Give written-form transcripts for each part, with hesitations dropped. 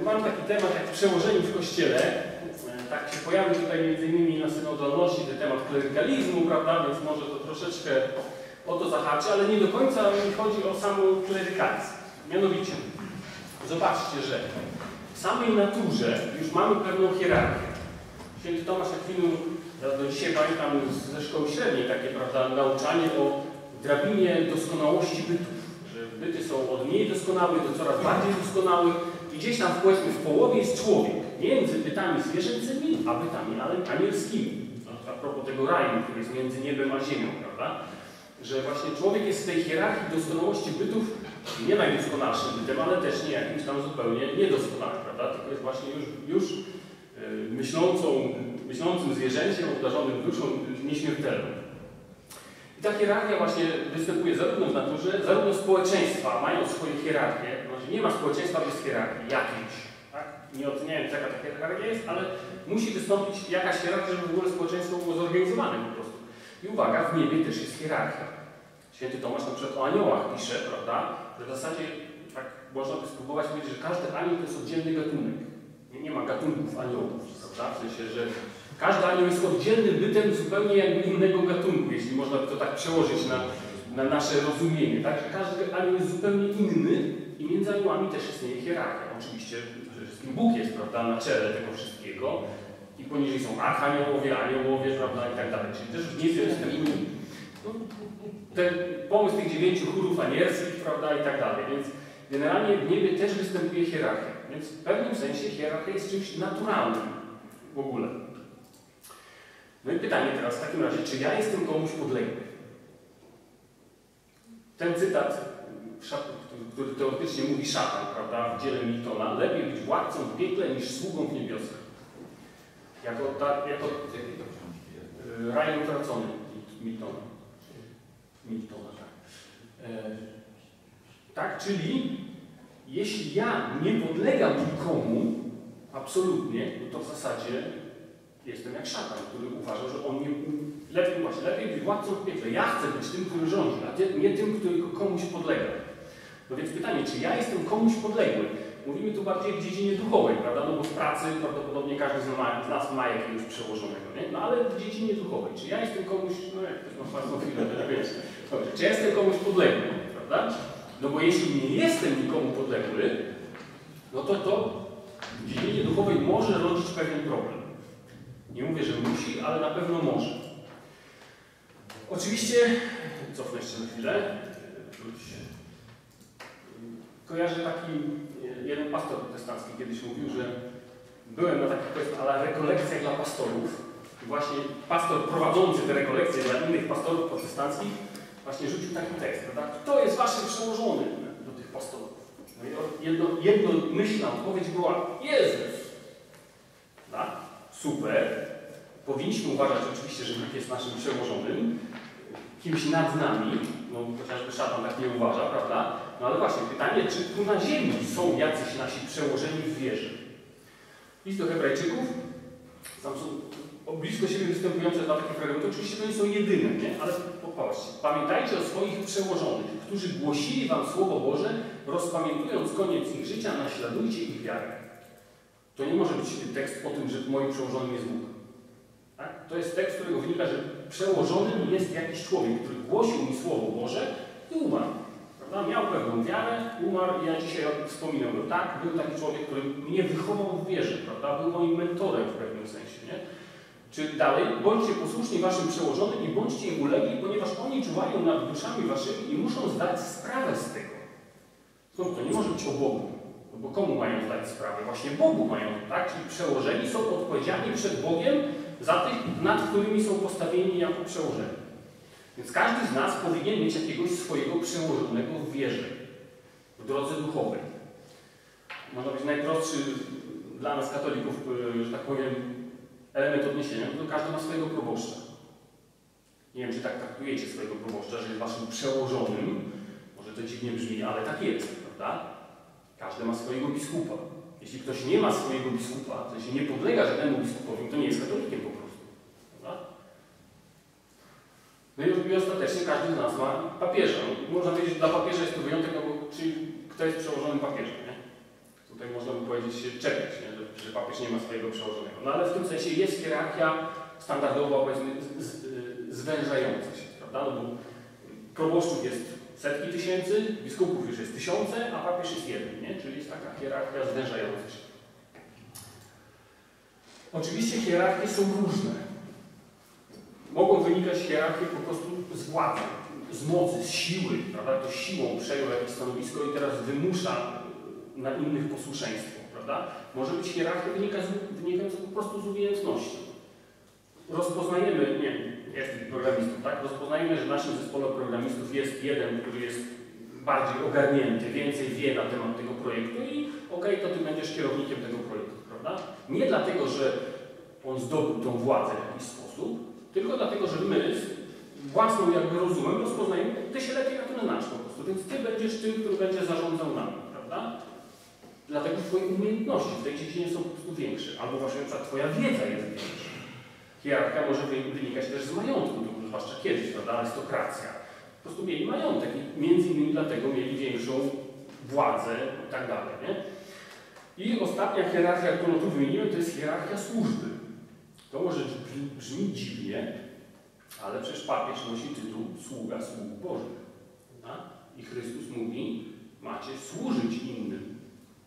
mam taki temat jak przełożeni w Kościele. Tak się pojawił tutaj m.in. na synodalności ten temat klerykalizmu, prawda, więc może to troszeczkę o to zahaczy, ale nie do końca mi chodzi o sam klerykalizm. Mianowicie, zobaczcie, że w samej naturze już mamy pewną hierarchię. Święty Tomasz Akwinu, ja do dzisiaj pamiętam ze szkoły średniej takie, prawda, nauczanie o drabinie doskonałości bytów. Że byty są od mniej doskonałych do coraz bardziej doskonałych i gdzieś tam powiedzmy w połowie jest człowiek. Między bytami zwierzęcymi, a bytami anielskimi. A propos tego raju, który jest między niebem a ziemią, prawda? Że właśnie człowiek jest w tej hierarchii doskonałości bytów nie najdoskonalszym bytem, ale też nie jakimś tam zupełnie niedoskonałym, prawda? Tylko jest właśnie już myślącym zwierzęciem, obdarzonym duszą nieśmiertelną. I ta hierarchia właśnie występuje zarówno w naturze, zarówno społeczeństwa mają swoje hierarchie. Znaczy nie ma społeczeństwa bez hierarchii jakiejś. Tak? Nie oceniając jaka ta hierarchia jest, ale musi wystąpić jakaś hierarchia, żeby w ogóle społeczeństwo było zorganizowane po prostu. I uwaga, w niebie też jest hierarchia. Święty Tomasz na przykład o aniołach pisze, prawda, że w zasadzie tak można by spróbować powiedzieć, że każdy anioł to jest oddzielny gatunek. Nie ma gatunków aniołów, prawda? W sensie, że każdy anioł jest oddzielnym bytem zupełnie jakby innego gatunku, jeśli można by to tak przełożyć na nasze rozumienie, tak? Że każdy anioł jest zupełnie inny i między aniołami też istnieje hierarchia. Oczywiście przede wszystkim Bóg jest, prawda, na czele tego wszystkiego i poniżej są archaniołowie, aniołowie, prawda, i tak dalej. Czyli też w niebie występuje ten pomysł tych 9 chórów anielskich, prawda, i tak dalej. Więc generalnie w niebie też występuje hierarchia. Więc w pewnym sensie hierarchia jest czymś naturalnym w ogóle. No i pytanie teraz w takim razie, czy ja jestem komuś podległy? Ten cytat, który teoretycznie mówi szatan, prawda, w dziele Miltona, lepiej być władcą w piekle niż sługą w niebiosach. Jako raj utracony Miltona, tak. Tak, czyli jeśli ja nie podlegam nikomu, absolutnie, no to w zasadzie jestem jak szatan, który uważa, że on lepiej być władcą w piekle. Ja chcę być tym, który rządzi, a nie tym, który komuś podlega. No więc pytanie, czy ja jestem komuś podległy? Mówimy tu bardziej w dziedzinie duchowej, prawda? No bo w pracy prawdopodobnie każdy z nas ma jakiegoś przełożonego, nie? No ale w dziedzinie duchowej. Czy ja jestem komuś, no jak ktoś ma własną chwilę, wiesz, czy ja jestem komuś podległy, prawda? No bo jeśli nie jestem nikomu podległy, no to w dziedzinie duchowej może rodzić pewien problem. Nie mówię, że musi, ale na pewno może. Oczywiście, cofnę jeszcze na chwilę, kojarzę taki jeden pastor protestancki kiedyś mówił, że byłem na takich, powiedzmy, ale rekolekcjach dla pastorów i właśnie pastor prowadzący te rekolekcje dla innych pastorów protestanckich właśnie rzucił taki tekst, prawda? Kto jest waszym przełożony do tych pastorów? No i jednomyślna odpowiedź była Jezus. Tak? Super. Powinniśmy uważać oczywiście, że Bóg jest naszym przełożonym, kimś nad nami, no chociażby szatan tak nie uważa, prawda? No ale właśnie pytanie, czy tu na ziemi są jacyś nasi przełożeni w wierze? List do Hebrajczyków, tam są blisko siebie występujące dwa takie fragmenty, oczywiście to nie są jedyne, nie? Ale popatrzcie, pamiętajcie o swoich przełożonych, którzy głosili wam Słowo Boże, rozpamiętując koniec ich życia, naśladujcie ich wiarę. To nie może być tekst o tym, że moim przełożonym jest Bóg. Tak? To jest tekst, z którego wynika, że przełożonym jest jakiś człowiek, który głosił mi Słowo Boże i umarł. Prawda? Miał pewną wiarę, umarł i ja dzisiaj wspominam go. Tak, był taki człowiek, który mnie wychował w wierze, prawda? Był moim mentorem w pewnym sensie. Nie? Czy dalej, bądźcie posłuszni waszym przełożonym i bądźcie im ulegli, ponieważ oni czuwają nad duszami waszymi i muszą zdać sprawę z tego. Skąd to nie może być o Bogu? No bo komu mają zdać sprawę? Właśnie Bogu mają, tak? Czyli przełożeni są odpowiedzialni przed Bogiem za tych, nad którymi są postawieni jako przełożeni. Więc każdy z nas powinien mieć jakiegoś swojego przełożonego w wierze, w drodze duchowej. Można być najprostszy dla nas katolików, że tak powiem, element odniesienia, to każdy ma swojego proboszcza. Nie wiem, czy tak traktujecie swojego proboszcza, że jest waszym przełożonym. Może to dziwnie brzmi, ale tak jest, prawda? Każdy ma swojego biskupa. Jeśli ktoś nie ma swojego biskupa, w sensie nie podlega żadnemu biskupowi, to nie jest katolikiem po prostu. Prawda? No i ostatecznie każdy z nas ma papieża. Można powiedzieć, że dla papieża jest to wyjątek, no bo czyli kto jest przełożonym papieżem, nie? To tutaj można by powiedzieć się czepiać, nie? Że papież nie ma swojego przełożonego. No ale w tym sensie jest hierarchia standardowa, powiedzmy, zwężająca się, prawda? No bo proboszczów jest setki tysięcy, biskupów już jest tysiące, a papież jest jeden, nie? Czyli jest taka hierarchia zwężająca się. Oczywiście hierarchie są różne. Mogą wynikać hierarchie po prostu z władzy, z mocy, z siły, prawda? To siłą przejął jakieś stanowisko i teraz wymusza na innych posłuszeństwo, prawda? Może być hierarchia wynikająca po prostu z umiejętności. Rozpoznajemy, jest programistów, tak? Rozpoznajemy, że w naszym zespole programistów jest jeden, który jest bardziej ogarnięty, więcej wie na temat tego projektu i okej, to ty będziesz kierownikiem tego projektu, prawda? Nie dlatego, że on zdobył tą władzę w jakiś sposób, tylko dlatego, że my własną jakby rozumem rozpoznajemy, ty się lepiej na tym znasz po prostu, więc ty będziesz tym, który będzie zarządzał nami, prawda? Dlatego twoje umiejętności w tej dziedzinie są po prostu większe, albo właśnie na przykład twoja wiedza jest większa. Hierarchia może wynikać też z majątku, to zwłaszcza kiedyś, prawda? Arystokracja. Po prostu mieli majątek i między innymi dlatego mieli większą władzę i tak dalej, nie? I ostatnia hierarchia, którą tu wymieniłem, to jest hierarchia służby. To może brzmi dziwnie, ale przecież papież nosi tytuł sługa sług Bożych. Tak? I Chrystus mówi, macie służyć innym.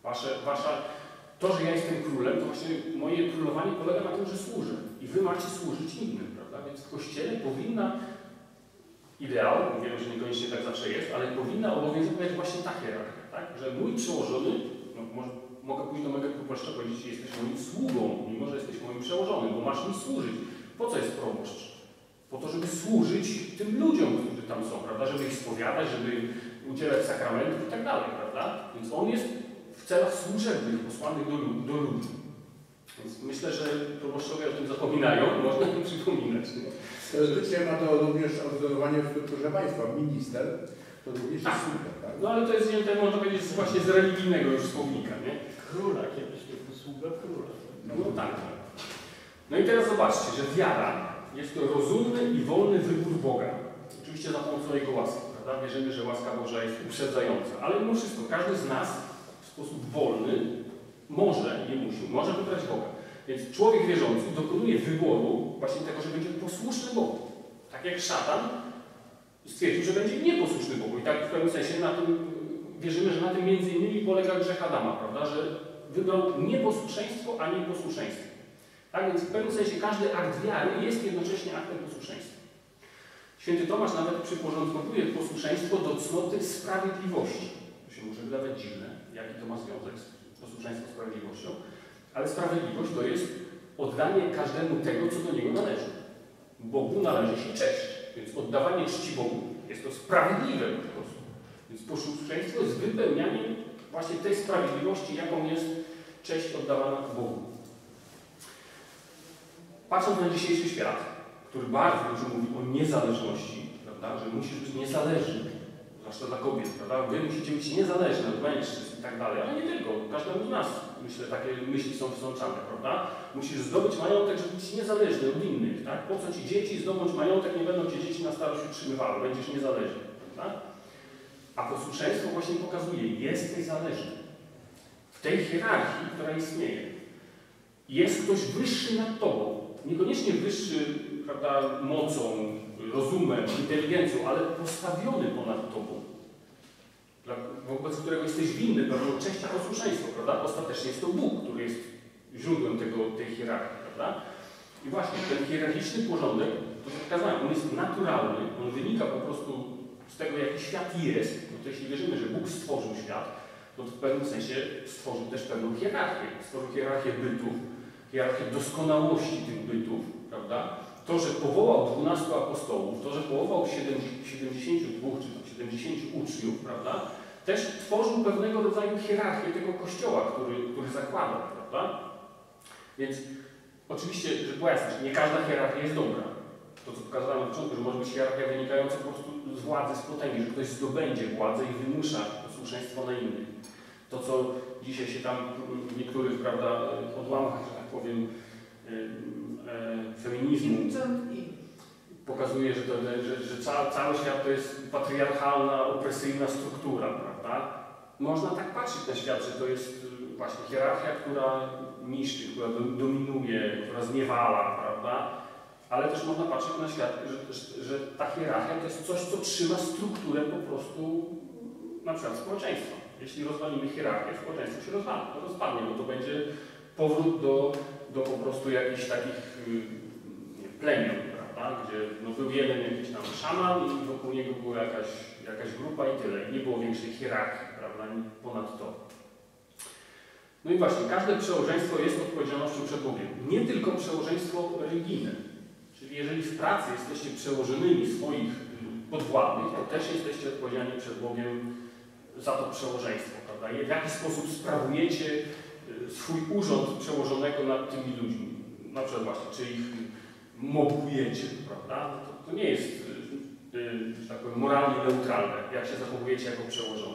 To, że ja jestem królem, to właśnie moje królowanie polega na tym, że służę. I wy macie służyć innym, prawda? Więc w Kościele powinna, ideał, wiemy, że niekoniecznie tak zawsze jest, ale powinna obowiązywać właśnie ta hierarchia, tak? Że mój przełożony, no, mogę pójść do mojego proboszcza powiedzieć, że jesteś moim sługą, mimo że jesteś moim przełożonym, bo masz mi służyć. Po co jest proboszcz? Po to, żeby służyć tym ludziom, którzy tam są, prawda? Żeby ich spowiadać, żeby udzielać sakramentów i tak dalej, prawda? Więc on jest w celach służebnych posłanych do ludzi. Więc myślę, że proboszczowie o tym zapominają, można im przypominać. Teoretycznie ma to również odwzorowanie w strukturze państwa. Minister to również jest sługa, tak? No ale to jest wzięte, można powiedzieć, właśnie z religijnego już słownika, nie? Króla, kiedyś to sługa króla. No tak. No i teraz zobaczcie, że wiara jest to rozumny i wolny wybór Boga. Oczywiście za pomocą Jego łaski, prawda? Wierzymy, że łaska Boża jest uprzedzająca, ale mimo wszystko każdy z nas w sposób wolny może, nie musi, może wybrać Boga. Więc człowiek wierzący dokonuje wyboru właśnie tego, że będzie posłuszny Bogu. Tak jak szatan stwierdził, że będzie nieposłuszny Bogu. I tak w pewnym sensie na tym, wierzymy, że na tym między innymi polega grzech Adama, prawda? Że wybrał nieposłuszeństwo, a nie posłuszeństwo. Tak więc w pewnym sensie każdy akt wiary jest jednocześnie aktem posłuszeństwa. Święty Tomasz nawet przyporządkowuje posłuszeństwo do cnoty sprawiedliwości. To się może wydawać dziwne, jaki to ma związek z posłuszeństwem z sprawiedliwością, ale sprawiedliwość to jest oddanie każdemu tego, co do niego należy. Bogu należy się cześć, więc oddawanie czci Bogu jest to sprawiedliwe po prostu. Więc posłuszeństwo jest wypełnianiem właśnie tej sprawiedliwości, jaką jest cześć oddawana Bogu. Patrząc na dzisiejszy świat, który bardzo dużo mówi o niezależności, prawda, że musisz być niezależny, zwłaszcza dla kobiet, prawda, wy musicie być niezależni od mężczyzn i tak dalej, ale nie tylko, każdemu z nas, myślę, takie myśli są wsączane, prawda, musisz zdobyć majątek, żeby być niezależny od innych, tak, po co ci dzieci, zdobądź majątek, nie będą cię dzieci na starość utrzymywały, będziesz niezależny, prawda, a posłuszeństwo właśnie pokazuje, jesteś zależny w tej hierarchii, która istnieje, jest ktoś wyższy nad tobą, niekoniecznie wyższy, prawda, mocą, rozumem, inteligencją, ale postawiony ponad tobą, wobec którego jesteś winny pewną cześć i posłuszeństwo, prawda? Ostatecznie jest to Bóg, który jest źródłem tej hierarchii, prawda? I właśnie ten hierarchiczny porządek, to jak kazałem, on jest naturalny, on wynika po prostu z tego, jaki świat jest, no to jeśli wierzymy, że Bóg stworzył świat, to w pewnym sensie stworzył też pewną hierarchię. Stworzył hierarchię bytów, hierarchię doskonałości tych bytów, prawda? To, że powołał 12 apostołów, to, że powołał 72 czy 70 uczniów, prawda? Też tworzył pewnego rodzaju hierarchię tego kościoła, który zakładał, prawda? Więc oczywiście, że była jasność, nie każda hierarchia jest dobra. To, co pokazałem na początku, że może być hierarchia wynikająca po prostu z władzy, z potęgi, że ktoś zdobędzie władzę i wymusza posłuszeństwo na innych. To, co dzisiaj się tam w niektórych, prawda, odłamach, że tak powiem, feminizmu pokazuje, że cały świat to jest patriarchalna, opresyjna struktura, prawda? Można tak patrzeć na świat, że to jest właśnie hierarchia, która niszczy, która dominuje, która zniewala, prawda? Ale też można patrzeć na świat, że ta hierarchia to jest coś, co trzyma strukturę po prostu na przykład społeczeństwa. Jeśli rozwalimy hierarchię, społeczeństwo się rozpadnie, bo to będzie powrót do po prostu jakichś takich plemion, prawda? Gdzie no, był jeden jakiś tam szaman i wokół niego była jakaś grupa i tyle. Nie było większej hierarchii, prawda? Ponad to. No i właśnie, każde przełożeństwo jest odpowiedzialnością przed Bogiem. Nie tylko przełożeństwo religijne. Czyli jeżeli w pracy jesteście przełożonymi swoich podwładnych, to też jesteście odpowiedzialni przed Bogiem za to przełożeństwo, prawda? W jaki sposób sprawujecie swój urząd przełożonego nad tymi ludźmi. Na przykład właśnie, czy ich mobbujecie, prawda? To nie jest, że tak powiem, moralnie neutralne, jak się zachowujecie jako przełożony.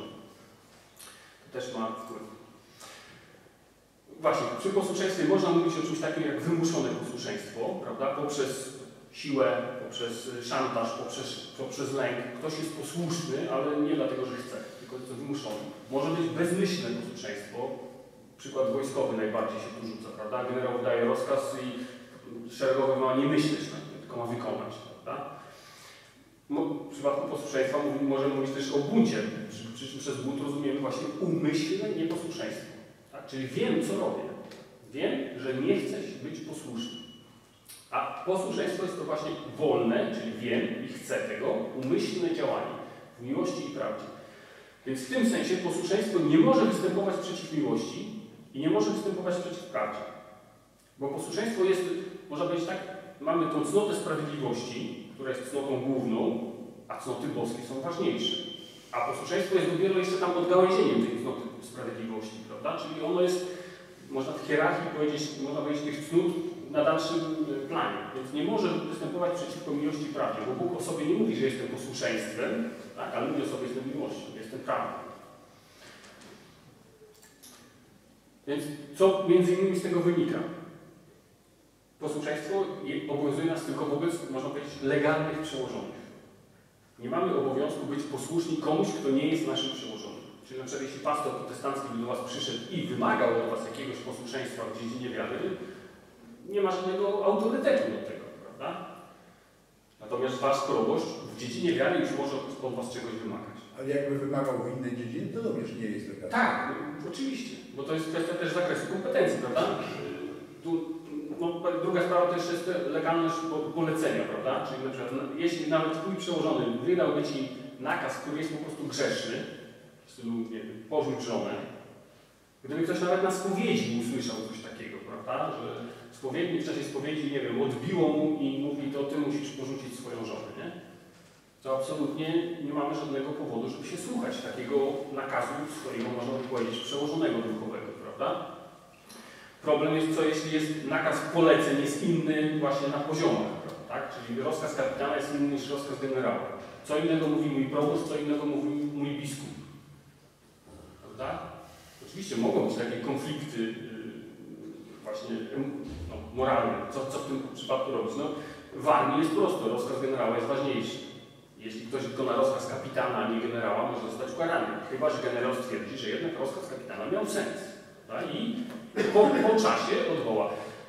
To też ma wpływ. Właśnie, przy posłuszeństwie można mówić o czymś takim jak wymuszone posłuszeństwo, prawda? Poprzez siłę, poprzez szantaż, poprzez lęk. Ktoś jest posłuszny, ale nie dlatego, że chce, tylko jest to wymuszone. Może być bezmyślne posłuszeństwo. Przykład wojskowy najbardziej się tu rzuca, prawda? Generał wydaje rozkaz i szeregowy ma nie myśleć na tym, tylko ma wykonać, prawda? W przypadku posłuszeństwa możemy mówić też o buncie. Przy czym przez bunt rozumiemy właśnie umyślne nieposłuszeństwo. Tak? Czyli wiem, co robię. Wiem, że nie chcę być posłuszny. A posłuszeństwo jest to właśnie wolne, czyli wiem i chcę tego, umyślne działanie w miłości i prawdzie. Więc w tym sensie posłuszeństwo nie może występować przeciw miłości i nie może występować przeciw prawdzie. Bo posłuszeństwo jest, można powiedzieć tak, mamy tą cnotę sprawiedliwości, która jest cnotą główną, a cnoty boskie są ważniejsze. A posłuszeństwo jest dopiero jeszcze tam odgałęzieniem tej cnoty sprawiedliwości, prawda? Czyli ono jest, można w hierarchii powiedzieć, można powiedzieć tych cnót na dalszym planie. Więc nie może występować przeciwko miłości i prawdzie, bo Bóg o sobie nie mówi, że jestem posłuszeństwem, tak, ale mówi o sobie, jestem miłością, jestem prawdą. Więc co między innymi z tego wynika? Posłuszeństwo obowiązuje nas tylko wobec, można powiedzieć, legalnych przełożonych. Nie mamy obowiązku być posłuszni komuś, kto nie jest naszym przełożonym. Czyli na przykład jeśli pastor protestancki by do was przyszedł i wymagał od was jakiegoś posłuszeństwa w dziedzinie wiary, nie ma żadnego autorytetu do tego, prawda? Natomiast wasz proboszcz w dziedzinie wiary już może od was czegoś wymagać. Ale jakby wymagał w innej dziedzinie, to również nie jest legalne. Tak, oczywiście, bo to jest kwestia też zakresu kompetencji, prawda? Druga sprawa to jeszcze jest legalność polecenia, prawda? Czyli na przykład, jeśli nawet twój przełożony wydałby ci nakaz, który jest po prostu grzeszny, w stylu, nie wiem, porzuć żonę, gdyby ktoś nawet na spowiedzi usłyszał coś takiego, prawda? Że spowiednik w czasie spowiedzi, nie wiem, odbiło mu i mówi, to ty musisz porzucić swoją żonę, nie? To absolutnie nie mamy żadnego powodu, żeby się słuchać takiego nakazu swojego, można by powiedzieć, przełożonego duchowego, prawda? Problem jest, co jeśli jest nakaz poleceń, jest inny właśnie na poziomach, tak? Czyli rozkaz kapitana jest inny niż rozkaz generała. Co innego mówi mój proboszcz, co innego mówi mój biskup. Prawda? Oczywiście mogą być takie konflikty właśnie moralne. Co w tym przypadku robić? No, w armii jest prosto, rozkaz generała jest ważniejszy. Jeśli ktoś wykona rozkaz kapitana, a nie generała, może zostać ukarany. Chyba że generał stwierdzi, że jednak rozkaz kapitana miał sens. I po czasie odwoła.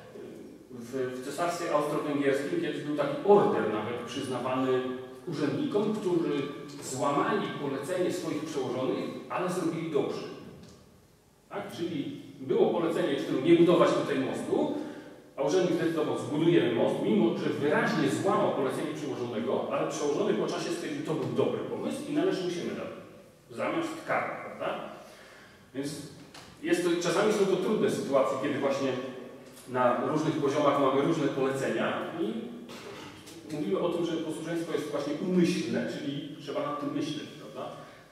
W cesarstwie austro-węgierskim kiedyś był taki order nawet przyznawany urzędnikom, którzy złamali polecenie swoich przełożonych, ale zrobili dobrze. Tak? Czyli było polecenie, w którym nie budować tutaj mostu, a urzędnik zdecydował, zbudujemy most, mimo że wyraźnie złamał polecenie przełożonego, ale przełożony po czasie stwierdził, to był dobry pomysł i należy mu się medal. Zamiast kary, prawda? Więc czasami są to trudne sytuacje, kiedy właśnie na różnych poziomach mamy różne polecenia i mówimy o tym, że posłuszeństwo jest właśnie umyślne, czyli trzeba nad tym myśleć, prawda?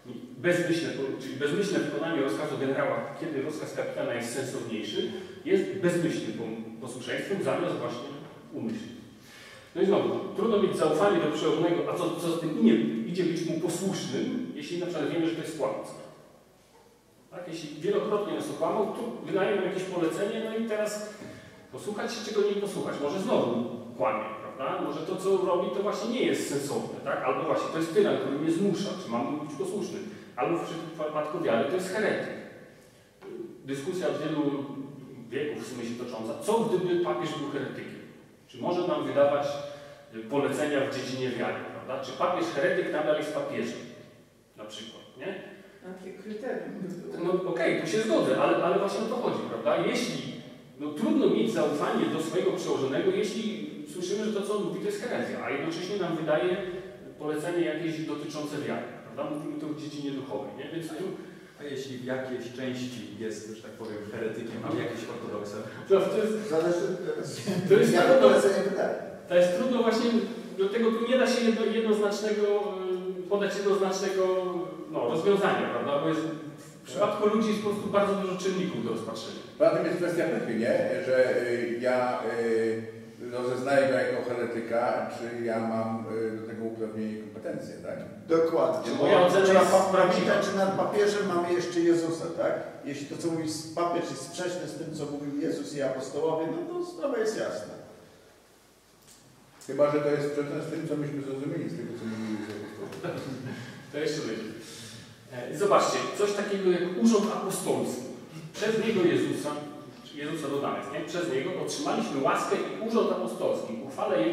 Czyli bezmyślne wykonanie rozkazu generała, kiedy rozkaz kapitana jest sensowniejszy, jest bezmyślnym posłuszeństwem zamiast właśnie umyślnym. No i znowu, trudno mieć zaufanie do przełożonego, a co z tym idzie być mu posłusznym, jeśli na przykład wiemy, że to jest kłamca. Tak? Jeśli wielokrotnie nas okłamał, to wydaje nam jakieś polecenie, no i teraz posłuchać się, czego nie posłuchać. Może znowu kłamie, prawda? Może to, co robi, to właśnie nie jest sensowne, tak? Albo właśnie to jest tyran, który mnie zmusza, czy mam być posłuszny. Albo w przypadku wiary to jest heretyk. dyskusja od wielu wieków w sumie się tocząca, co gdyby papież był heretykiem? Czy może nam wydawać polecenia w dziedzinie wiary, prawda? Czy papież heretyk nadal jest papieżem? Na przykład, nie? Jakie kryterium by było? No okej, tu się zgodzę, ale właśnie o to chodzi, prawda? Jeśli, no trudno mieć zaufanie do swojego przełożonego, jeśli słyszymy, że to, co on mówi, to jest herezja, a jednocześnie nam wydaje polecenie jakieś dotyczące wiary, prawda? Mówimy tu w dziedzinie duchowej, nie? Więc tu... A jeśli w jakiejś części jest, że tak powiem, heretykiem, a w jakiejś ortodoksem? Zależy, to jest jak trudno, polecenie wydaje. to jest trudno właśnie, do tego tu nie da się podać jednoznacznego rozwiązania, prawda? Bo jest, w przypadku ludzi jest po prostu bardzo dużo czynników do rozpatrzenia. Poza tym jest kwestia pychy, nie? Że ja rozeznaję go jako heretyka, czy ja mam do tego uprawnienie i kompetencje, tak? Dokładnie. Czy moja ocena Trzeba jest pamiętać, prawdziwa? czy nad papieżem mamy jeszcze Jezusa, tak? Jeśli to, co mówi papież, jest sprzeczne z tym, co mówił Jezus i apostołowie, no to sprawa jest jasna. Chyba że to jest sprzeczne z tym, co myśmy zrozumieli z tego, co mówili Jezus. To jeszcze będzie. Zobaczcie, coś takiego jak urząd apostolski. Przez niego Jezusa dodane jest, nie? Przez niego otrzymaliśmy łaskę i urząd apostolski, aby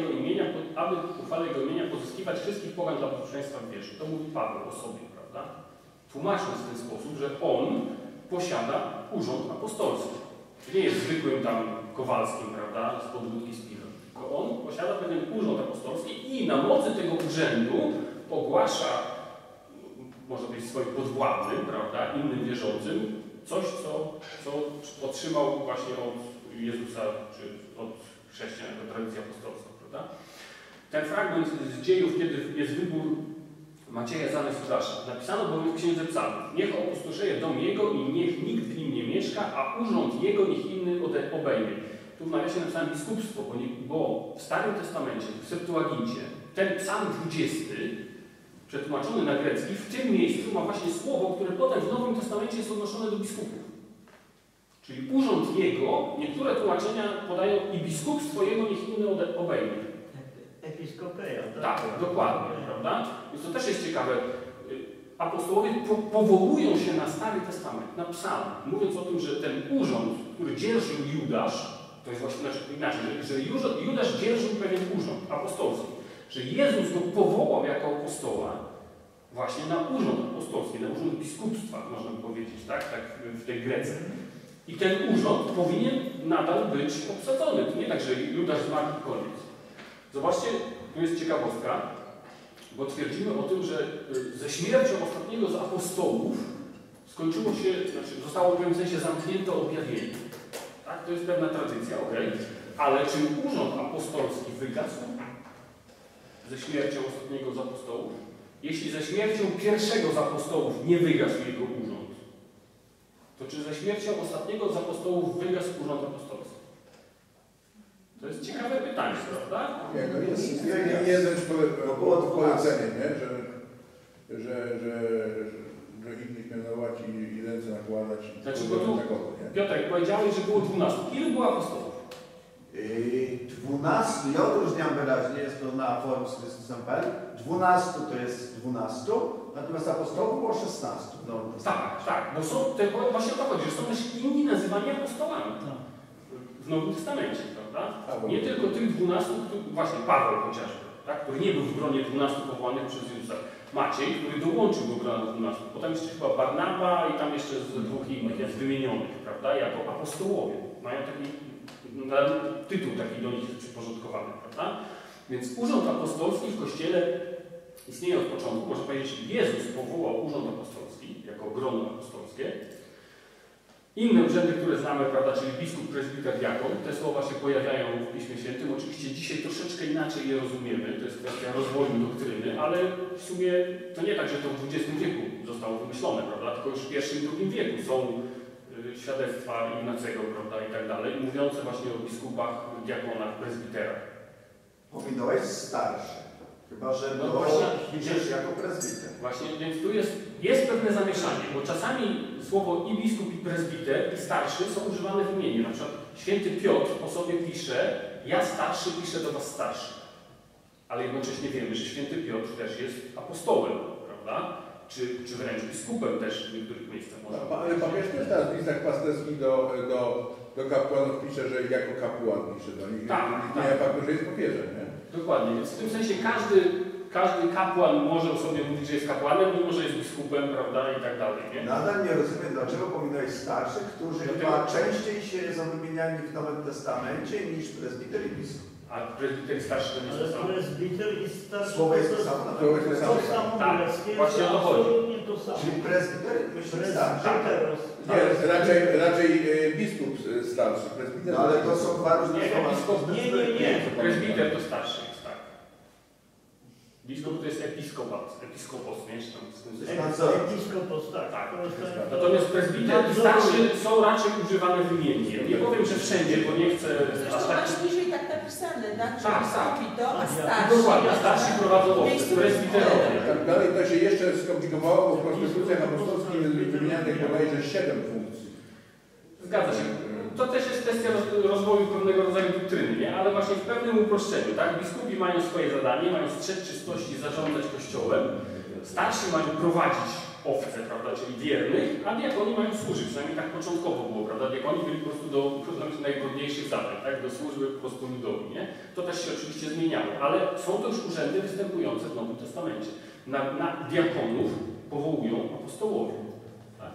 uchwale Jego imienia pozyskiwać wszystkich pogan dla posłuszeństwa w wierze. To mówi Paweł o sobie, prawda? Tłumacząc w ten sposób, że on posiada urząd apostolski. Nie jest zwykłym tam Kowalskim, prawda, z podwódki z piwem. Tylko on posiada pewien urząd apostolski i na mocy tego urzędu ogłasza, może być swoim podwładnym, prawda, innym wierzącym, coś, co otrzymał właśnie od Jezusa, czy od chrześcijan, jako tradycji apostolska, prawda? Ten fragment z dziejów, kiedy jest wybór Macieja zamiast Judasza. Napisano bowiem w Księdze Psalmów: niech opustoszeje dom jego i niech nikt w nim nie mieszka, a urząd jego niech inny obejmie. Tu w nawiasie napisałem biskupstwo, bo w Starym Testamencie, w Septuagincie, ten psalm 20, przetłumaczony na grecki, w tym miejscu ma właśnie słowo, które potem w Nowym Testamencie jest odnoszone do biskupów. Czyli urząd jego, niektóre tłumaczenia podają i biskupstwo jego niech inny obejmie. Episkopeja, tak? Tak, dokładnie, prawda? Więc to też jest ciekawe. Apostołowie powołują się na Stary Testament, na psalm, mówiąc o tym, że ten urząd, który dzierżył Judasz, to jest właśnie inaczej, że Judasz dzierżył pewien urząd apostolski, że Jezus go powołał jako apostoła właśnie na urząd apostolski, na urząd biskupstwa, można by powiedzieć, tak w tej Grece. I ten urząd powinien nadal być obsadzony. To nie tak, że Judasz zmarł i koniec. Zobaczcie, tu jest ciekawostka, bo twierdzimy o tym, że ze śmiercią ostatniego z apostołów skończyło się, zostało w pewnym sensie zamknięte objawienie. Tak, to jest pewna tradycja, ale czy urząd apostolski wygasł ze śmiercią ostatniego z apostołów? Jeśli ze śmiercią pierwszego z apostołów nie wygasł jego urząd, to czy ze śmiercią ostatniego z apostołów wygasł urząd apostolski? To jest ciekawe pytanie, prawda? Nie, no jest jeden polecenie, nie? Że innych mianować i ręce nakładać. Znaczy, bo tu, Piotrek, powiedziałeś, że było 12. Ilu było apostołów? 12, ja odróżniam wyraźnie, jest to na forum z Chrystusem.pl. 12 to jest 12, natomiast apostołów było 16. No, tak, bo są, właśnie o to chodzi, że są też inni nazywani apostołami w Nowym Testamencie, prawda? Nie tylko tych 12, właśnie Paweł chociażby, tak? Który nie był w gronie 12 powołanych przez Jezusa. Maciej, który dołączył do grona 12. Potem jeszcze chyba Barnaba i tam jeszcze z dwóch innych jest wymienionych, prawda? Jako apostołowie. Mają taki tytuł taki do nich jest przyporządkowany, prawda? Więc urząd apostolski w Kościele istnieje od początku. Można powiedzieć, Jezus powołał urząd apostolski jako grono apostolskie. Inne urzędy, które znamy, prawda, czyli biskup, prezbiter, diakon, te słowa się pojawiają w Piśmie Świętym. Oczywiście dzisiaj troszeczkę inaczej je rozumiemy, to jest kwestia rozwoju doktryny, ale w sumie to nie tak, że to w XX wieku zostało wymyślone, prawda, tylko już w I i II wieku są świadectwa Ignacego, prawda, i tak dalej, mówiące właśnie o biskupach, diakonach, prezbiterach. Powinnoś starszy, chyba że no właśnie, widzisz jako prezbiter. Właśnie, więc tu jest pewne zamieszanie, bo czasami słowo i biskup, i prezbiter, i starszy są używane w imieniu. Na przykład święty Piotr o sobie pisze: ja starszy piszę do was starszy. Ale jednocześnie wiemy, że święty Piotr też jest apostołem, prawda? czy wręcz biskupem też w niektórych miejscach można Ale papież też teraz w listach pasterskich do kapłanów pisze, że jako kapłan pisze do nich. Tak, nie tak. faktu, że jest papieżem, nie? Dokładnie, więc w tym sensie każdy kapłan może o sobie mówić, że jest kapłanem, mimo że jest biskupem, prawda, i tak dalej, nie? Nadal nie rozumiem, dlaczego pominąłeś starszych, którzy chyba częściej się są wymieniani w Nowym Testamencie niż prezbiter i biskup. A prezbiter starszy to nie jest to Ale samo. presbiter i starszy Słowo jest to samo. Słowo jest to samo. To samo Tak, greckie, właśnie o to chodzi. absolutnie to samo. Czyli prezbiter myśli starszy. Presbyteros. Nie, raczej biskup starszy, prezbiter. No ale to są dwa różne Nie, słowa. episkop- Nie. Prezbiter to starszy jest, tak. Biskup to jest episkopos, nie? Czy tam z tym Episkopos, tak. Tak. To jest ten- Natomiast prezbiter i starszy są raczej używane wymiennie. Nie powiem, że wszędzie, bo nie chcę Zresztą aż tak... masz niżej tak napisane, tak? Że Tak, biskupi to, a tak. starsi. Dokładnie, starsi prowadzą owce, Miejscu prezbiterowie. Tak dalej to się jeszcze skomplikowało, bo w konstytucjach apostolskich jest wymienianych bodajże 7 funkcji. Zgadza się. To też jest kwestia rozwoju pewnego rodzaju doktryny, nie? Ale właśnie w pewnym uproszczeniu, tak? Biskupi mają swoje zadanie, mają strzec czystości, zarządzać kościołem. Starsi mają prowadzić owce, prawda, czyli wiernych, a diakoni mają służyć. Przynajmniej tak początkowo było, prawda? Diakoni byli po prostu do najtrudniejszych zadań, tak? Do służby po prostu ludowi, nie? To też się oczywiście zmieniało, ale są to już urzędy występujące w Nowym Testamencie. Na diakonów powołują apostołowie. Tak?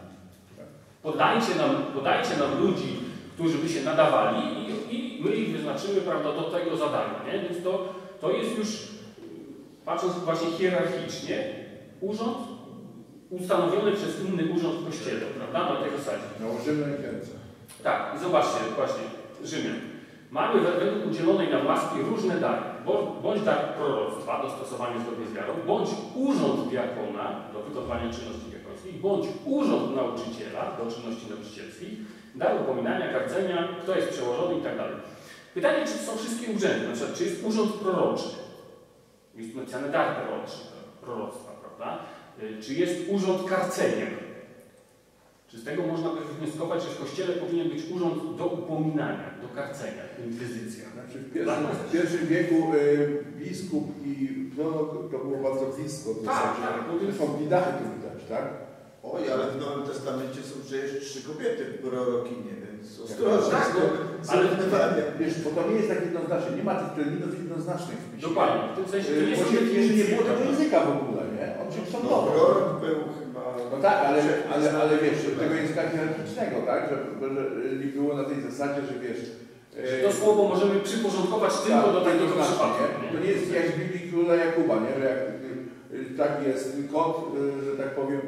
Podajcie nam ludzi, którzy by się nadawali i my ich wyznaczymy, prawda, do tego zadania, nie? Więc to jest już, patrząc właśnie hierarchicznie, urząd ustanowiony przez inny urząd w Kościele, prawda, na tej zasadzie. Nałożymy ręce. Tak, i zobaczcie, właśnie, Rzymian. Mamy według udzielonej nam łaski różne dary. Bądź dar proroctwa, dostosowanie zgodnie z wiarą, bądź urząd diakona do wykonywania czynności diakońskich, bądź urząd nauczyciela do czynności nauczycielskich, dar upominania, karcenia, kto jest przełożony i tak dalej. Pytanie, czy są wszystkie urzędy, na przykład, czy jest urząd proroczy, jest napisany dar proroctwa, prawda? Czy jest urząd karcenia? Czy z tego można by wywnioskować, że w Kościele powinien być urząd do upominania, do karcenia, inkwizycja? Znaczy w pierwszym wieku biskup i prorok to było bardzo blisko. Tak. Są bidachy tu widać, tak? Oj, ale w Nowym Testamencie są przecież 3 kobiety prorokinie, więc ostrożnie. Tak, ale wiesz, bo to nie jest tak jednoznaczne, nie ma tych terminów jednoznacznych w piśmie. Dokładnie, w tym sensie to nie są Jeszcze nie było tego języka w ogóle, nie? On czymś są dobre. Prorok był chyba... No tak, ale wiesz, tego języka hierarchicznego, tak? Że nie było na tej zasadzie, że wiesz... To słowo możemy przyporządkować tylko do takiego przypadku. To nie jest jak w Biblii Króla Jakuba, nie? Że jak tak jest kot, że tak powiem,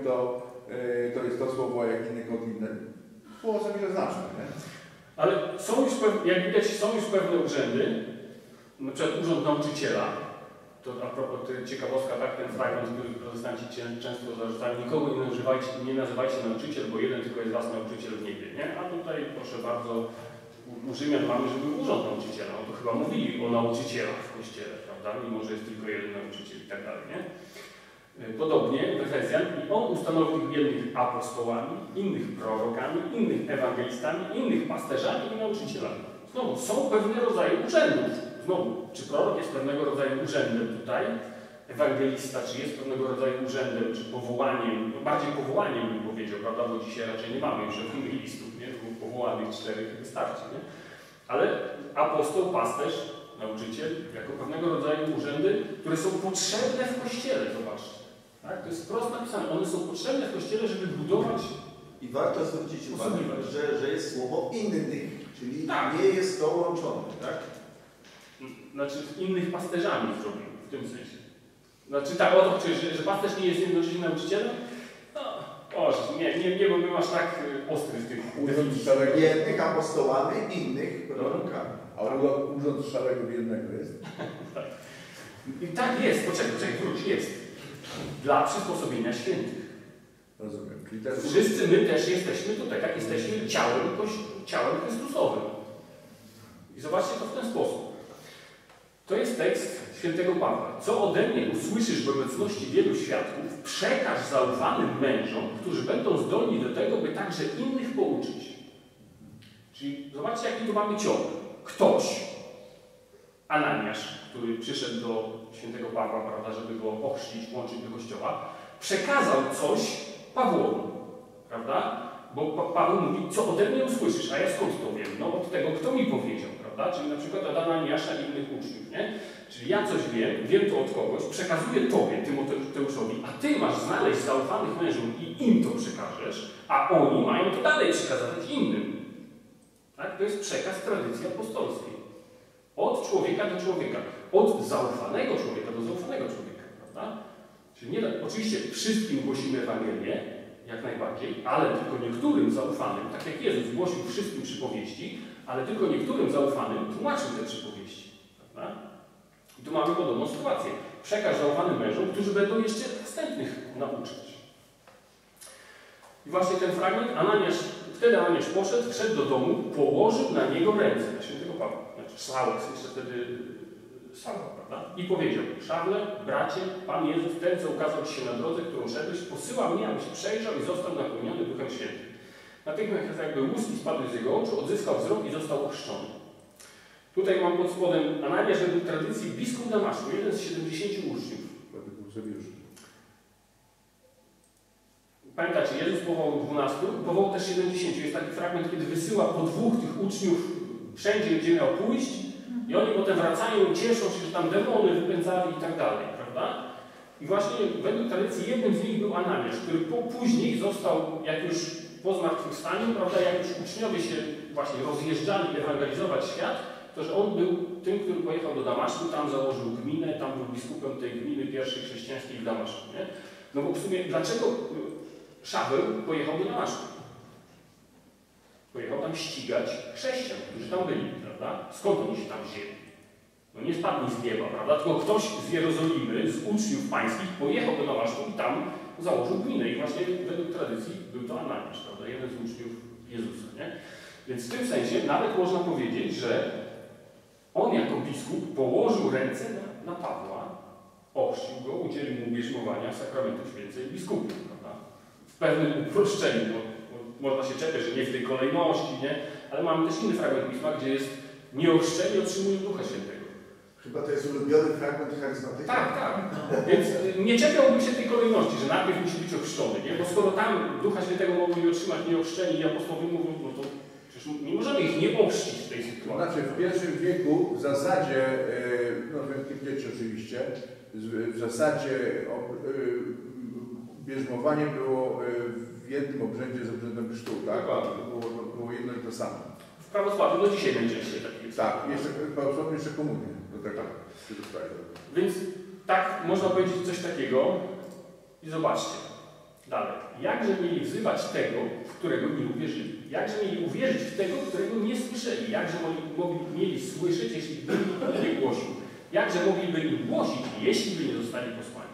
to jest to słowo, a jak inny kot inny. Słowo są wieloznaczne, nie? Ale są już, jak widać, są już pewne urzędy, na przykład urząd nauczyciela. To a propos ciekawostka, tak, ten fragment, który protestanci często zarzucają, nikogo nie nazywajcie nauczyciel, bo jeden tylko jest was nauczyciel w niebie, nie? A tutaj, proszę bardzo, u Rzymian mamy, że był urząd nauczyciela. No to chyba mówili o nauczycielach w Kościele, prawda? Mimo, że jest tylko jeden nauczyciel i tak dalej, nie? Podobnie w Efezjan i on ustanowił jednych apostołami, innych prorokami, innych ewangelistami, innych pasterzami i nauczycielami. Znowu, są pewne rodzaje urzędów. Znowu, czy prorok jest pewnego rodzaju urzędem tutaj, ewangelista, czy jest pewnego rodzaju urzędem, czy powołaniem, no bardziej powołaniem bym powiedział, prawda, bo dzisiaj raczej nie mamy już ewangelistów, nie? Było powołanych 4 wystarczy, nie? Ale apostoł, pasterz, nauczyciel, jako pewnego rodzaju urzędy, które są potrzebne w Kościele, zobaczcie. Tak? To jest wprost napisane. One są potrzebne w Kościele, żeby budować. I warto zwrócić uwagę, że jest słowo innych, czyli tak. nie jest to łączone, tak? Znaczy innych pasterzami zrobił, w tym sensie. Znaczy tak, o to chodzi, że pasterz nie jest jednocześnie nauczycielem? No, Boże, nie byłbym aż tak ostry w tych definicjach. Jednych apostołami, innych prorokami. A urząd szarego jednego jest? Tak. I tak jest, poczekaj, wróć, jest. Dla przysposobienia świętych. Rozumiem. Wszyscy my też jesteśmy tutaj, tak jesteśmy ciałem Chrystusowym. I zobaczcie to w ten sposób. To jest tekst świętego Pawła. Co ode mnie usłyszysz w obecności wielu świadków, przekaż zaufanym mężom, którzy będą zdolni do tego, by także innych pouczyć. Czyli zobaczcie, jaki tu mamy ciąg. Ktoś, Ananiasz, który przyszedł do świętego Pawła, prawda, żeby go ochrzcić, włączyć do kościoła, przekazał coś Pawłowi, prawda? Bo Paweł mówi, co ode mnie usłyszysz, a ja skąd to wiem? No od tego, kto mi powiedział, prawda? Czyli na przykład od Ananiasza i innych uczniów, nie? Czyli ja coś wiem to od kogoś, przekazuję Tobie, Tymoteuszowi, a Ty masz znaleźć zaufanych mężów i im to przekażesz, a oni mają to dalej przekazywać innym. Tak? To jest przekaz tradycji apostolskiej. Od człowieka do człowieka. Od zaufanego człowieka do zaufanego człowieka, prawda? Czyli nie, oczywiście wszystkim głosimy Ewangelię, jak najbardziej, ale tylko niektórym zaufanym, tak jak Jezus głosił wszystkim przypowieści, ale tylko niektórym zaufanym tłumaczył te przypowieści, prawda? I tu mamy podobną sytuację. Przekaż zaufanym mężom, którzy będą jeszcze następnych nauczać. I właśnie ten fragment, wtedy Ananiasz poszedł, wszedł do domu, położył na niego ręce, na świętego Pawła, znaczy Szawła, jeszcze wtedy Szawła, prawda? I powiedział, Szawle, bracie, Pan Jezus, ten, co ukazał Ci się na drodze, którą szedłeś, posyła mnie, abyś przejrzał i został napełniony Duchem Świętym. Natychmiast jakby łuski spadły z jego oczu, odzyskał wzrok i został ochrzczony. Tutaj mam pod spodem Ananiasz według tradycji biskup Damaszku, jeden z 70 uczniów. Pamiętacie, Jezus powołał 12, powołał też 70. Jest taki fragment, kiedy wysyła po 2 tych uczniów wszędzie, gdzie miał pójść i oni potem wracają i cieszą się, że tam demony wypędzali i tak dalej, prawda? I właśnie według tradycji jednym z nich był Ananiasz, który później został, jak już po zmartwychwstaniu, prawda, jak już uczniowie się właśnie rozjeżdżali ewangelizować świat, to że on był tym, który pojechał do Damaszku, tam założył gminę, tam był biskupem tej gminy pierwszej chrześcijańskiej w Damaszku, nie? No bo w sumie dlaczego Szaweł pojechał do Damaszku? Pojechał tam ścigać chrześcijan, którzy tam byli, prawda? Skąd oni się tam wzięli? No nie spadli z nieba, prawda? Tylko ktoś z Jerozolimy, z uczniów pańskich pojechał do Damaszku i tam założył gminę. I właśnie według tradycji był to Ananiasz, prawda? Jeden z uczniów Jezusa, nie? Więc w tym sensie nawet można powiedzieć, że on jako biskup położył ręce na Pawła, ochrzcił go, udzielił mu bierzmowania sakramentu święceń biskupów, prawda? W pewnym uproszczeniu, bo można się czepiać, że nie w tej kolejności, nie? Ale mamy też inny fragment Pisma, gdzie jest nieochrzczeni otrzymują Ducha Świętego. Chyba to jest ulubiony fragment charyzmatyki. Tak. Więc nie czepiałbym się tej kolejności, że najpierw musi być ochrzczony, nie? Bo skoro tam Ducha Świętego mogli otrzymać nieochrzczeni i apostołowie mówią, no to przecież nie możemy ich nie ochrzcić w tej sytuacji. Znaczy w pierwszym wieku w zasadzie, no w wiecie oczywiście, w zasadzie bierzmowanie było w jednym obrzędzie z obrzędem chrztu, tak? Było jedno i to samo. W prawosławiu do dzisiaj najczęściej tak jest. Tak, jeszcze prawosławiu jeszcze komunię do tego. Więc tak można powiedzieć coś takiego i zobaczcie dalej. Jakże mieli wzywać tego, w którego nie uwierzyli? Jakże mieli uwierzyć w tego, którego nie słyszeli? Jakże mieli słyszeć, jeśli by im nie głosił? Jakże mogliby im głosić, jeśli by nie zostali posłani?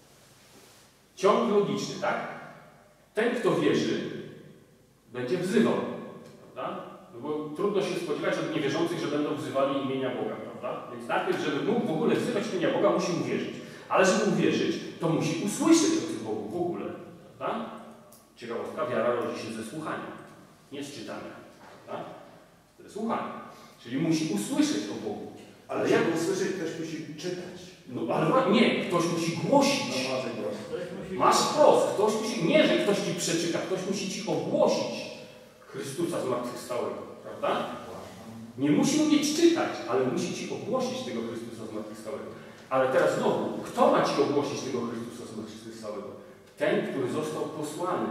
Ciąg logiczny, tak? Ten, kto wierzy, będzie wzywał, prawda? No bo trudno się spodziewać od niewierzących, że będą wzywali imienia Boga, prawda? Więc najpierw, żeby mógł w ogóle wzywać imienia Boga, musi uwierzyć. Ale żeby uwierzyć, to musi usłyszeć o tym Bogu w ogóle, prawda? Ciekawostka, wiara rodzi się ze słuchania, nie z czytania, prawda? Ze słuchania. Czyli musi usłyszeć o Bogu. Ale żeby usłyszeć, ktoś musi czytać. No ale nie, ktoś musi głosić. Masz wprost, ktoś musi, nie, że ktoś ci przeczyta, ktoś musi ci ogłosić Chrystusa zmartwychwstałego, prawda? Nie musi umieć czytać, ale musi ci ogłosić tego Chrystusa zmartwychwstałego. Ale teraz znowu, kto ma ci ogłosić tego Chrystusa zmartwychwstałego? Ten, który został posłany.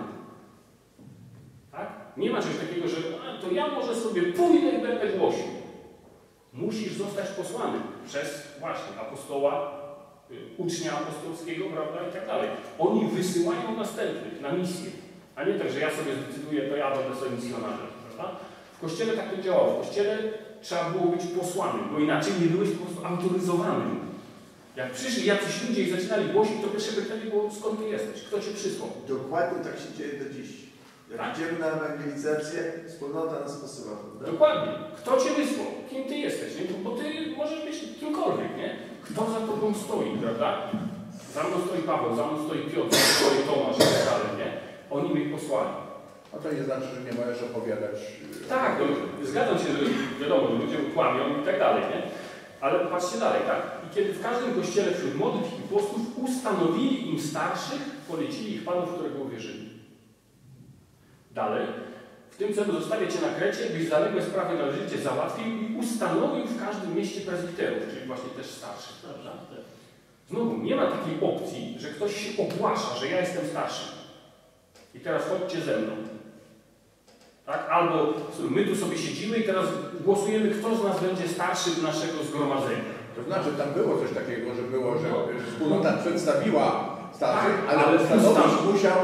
Tak? Nie ma czegoś takiego, że to ja może sobie pójdę i będę głosił. Musisz zostać posłany przez właśnie apostoła, ucznia apostolskiego, prawda, i tak dalej. Oni wysyłają następnych na misję, a nie tak, że ja sobie zdecyduję, to ja będę sobie misjonarzem, prawda? W Kościele tak to działało. W Kościele trzeba było być posłanym, bo inaczej nie byłeś po prostu autoryzowanym. Jak przyszli jacyś ludzie i zaczynali głosić, to pierwsze pytanie było, skąd ty jesteś? Kto cię przysłał? Dokładnie tak się dzieje do dziś. Jak Tak? idziemy na ewangelizację, wspólnota nas posyła, prawda? Dokładnie. Kto cię wysłał? Kim ty jesteś? Nie? Bo ty możesz być kimkolwiek, nie? Kto za tobą stoi, prawda? Za mną stoi Paweł, za mną stoi Piotr, za mną stoi Tomasz i tak dalej, nie? Oni mnie posłali. A to nie znaczy, że nie możesz opowiadać. Tak, no, zgadzam się, że wiadomo, że ludzie kłamią i tak dalej, nie? Ale patrzcie dalej, tak? I kiedy w każdym kościele wśród młodych i postów ustanowili im starszych, polecili ich panów, którego uwierzyli. Dalej. W tym celu zostawię Cię na Krecie, byś zaległe sprawy należycie załatwił i ustanowił w każdym mieście prezbiterów, czyli właśnie też starszych. Prawda? Znowu, nie ma takiej opcji, że ktoś się ogłasza, że ja jestem starszy. I teraz chodźcie ze mną. Tak? Albo my tu sobie siedzimy i teraz głosujemy, kto z nas będzie starszy do naszego zgromadzenia. To znaczy, tam było coś takiego, że było, że wspólnota przedstawiła starszych, tak, ale ustanowić musiał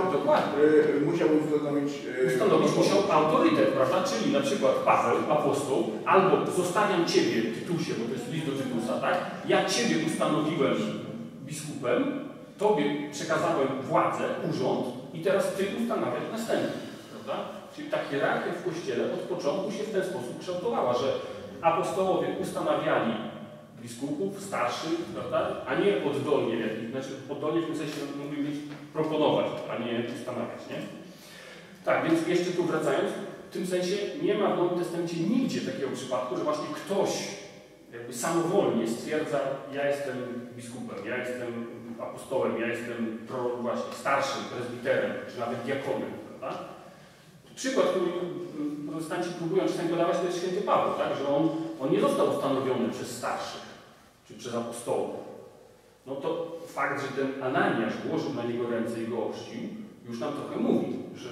ustanowić musiał autorytet, prawda? Czyli na przykład Paweł, apostoł, albo zostawiam Ciebie, Tytusie, bo to jest list do Tytusa, tak? Ja Ciebie ustanowiłem biskupem, Tobie przekazałem władzę, urząd i teraz Ty ustanawiasz następny, prawda? Czyli ta hierarchia w Kościele od początku się w ten sposób kształtowała, że apostołowie ustanawiali biskupów, starszych, prawda? A nie oddolnie, znaczy oddolnie w tym sensie mogli mieć proponować, a nie ustanawiać, nie? Tak, więc jeszcze tu wracając, w tym sensie nie ma w Nowym Testamencie nigdzie takiego przypadku, że właśnie ktoś jakby samowolnie stwierdza, ja jestem biskupem, ja jestem apostołem, ja jestem właśnie starszym, prezbiterem, czy nawet diakonem, prawda? Przykład, który protestanci próbują czasami podawać, to jest święty Paweł, tak? Że on nie został ustanowiony przez starszych, czy przez apostołów. No to fakt, że ten Ananiasz włożył na niego ręce i go ochrzcił, już nam trochę mówi, że